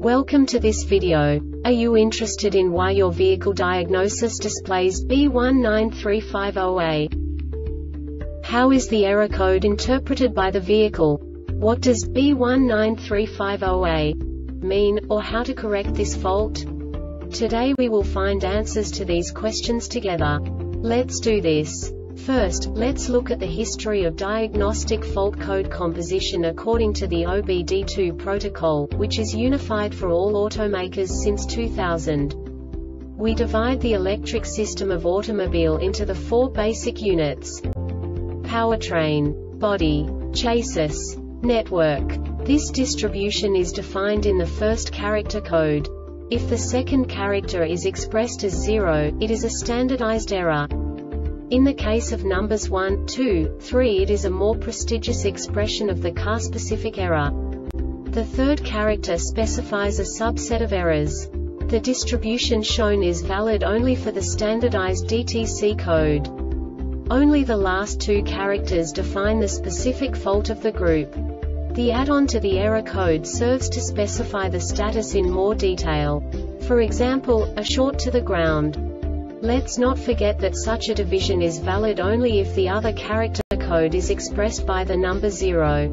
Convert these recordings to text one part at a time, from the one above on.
Welcome to this video. Are you interested in why your vehicle diagnosis displays B19350A? How is the error code interpreted by the vehicle? What does B19350A mean, or how to correct this fault? Today we will find answers to these questions together. Let's do this. First, let's look at the history of diagnostic fault code composition according to the OBD2 protocol, which is unified for all automakers since 2000. We divide the electric system of automobile into the four basic units: powertrain, body, chassis, network. This distribution is defined in the first character code. If the second character is expressed as 0, it is a standardized error. In the case of numbers 1, 2, 3, it is a more prestigious expression of the car-specific error. The third character specifies a subset of errors. The distribution shown is valid only for the standardized DTC code. Only the last two characters define the specific fault of the group. The add-on to the error code serves to specify the status in more detail. For example, a short to the ground. Let's not forget that such a division is valid only if the other character code is expressed by the number 0.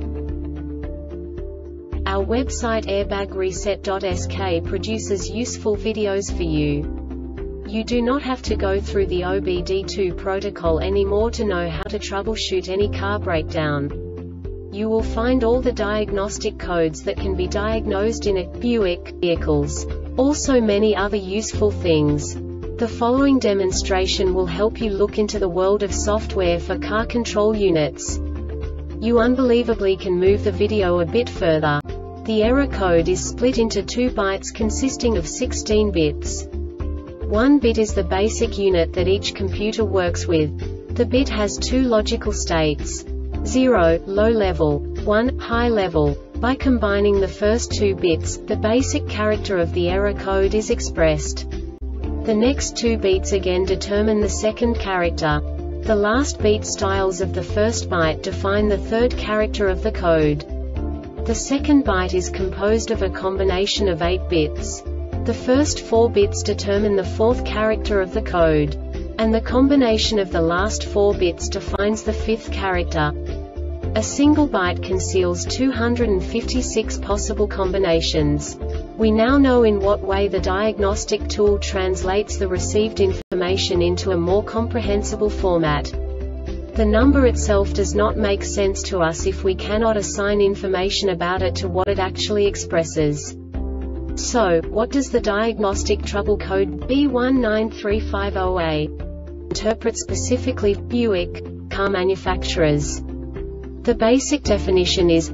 Our website airbagreset.sk produces useful videos for you. You do not have to go through the OBD2 protocol anymore to know how to troubleshoot any car breakdown. You will find all the diagnostic codes that can be diagnosed in a Buick vehicles. Also many other useful things. The following demonstration will help you look into the world of software for car control units. You unbelievably can move the video a bit further. The error code is split into 2 bytes consisting of 16 bits. 1 bit is the basic unit that each computer works with. The bit has 2 logical states: 0, low level, 1, high level. By combining the first 2 bits, the basic character of the error code is expressed. The next 2 beats again determine the second character. The last beat styles of the first byte define the third character of the code. The second byte is composed of a combination of 8 bits. The first 4 bits determine the fourth character of the code. And the combination of the last 4 bits defines the fifth character. A single byte conceals 256 possible combinations. We now know in what way the diagnostic tool translates the received information into a more comprehensible format. The number itself does not make sense to us if we cannot assign information about it to what it actually expresses. So, what does the diagnostic trouble code B19350A interpret specifically for Buick car manufacturers? The basic definition is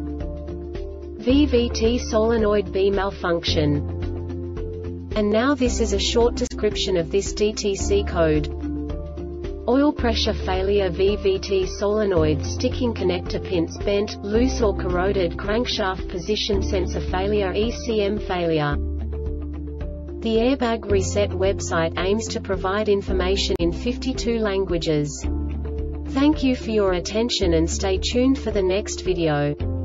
VVT solenoid B malfunction. And now this is a short description of this DTC code. Oil pressure failure, VVT solenoid sticking connector pins bent, loose or corroded, crankshaft position sensor failure, ECM failure. The Airbag Reset website aims to provide information in 52 languages. Thank you for your attention and stay tuned for the next video.